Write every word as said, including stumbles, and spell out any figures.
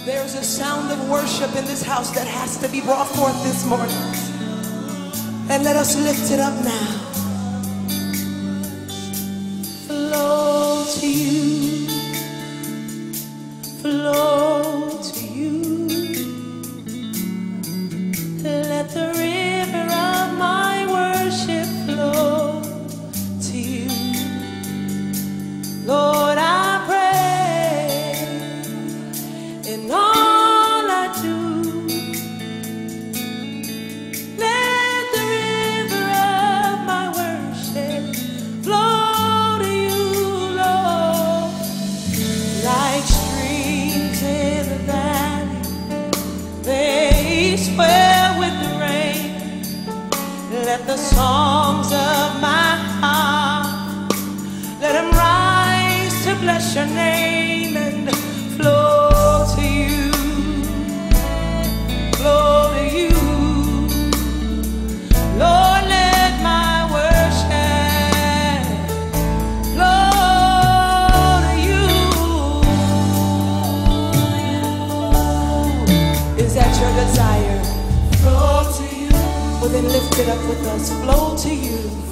There's a sound of worship in this house that has to be brought forth this morning. And let us lift it up now. Flow to you, flow to you. Let the river of my worship flow to you. Lord, I pray in all I do. Let the river of my worship flow to you, Lord. Like streams in the valley, they swell with the rain. Let the songs of my heart, let them rise to bless your name and flow to you, flow to you. Lord, let my worship flow to you. Is that your desire? Flow to you. Well, then lift it up with us. Flow to you.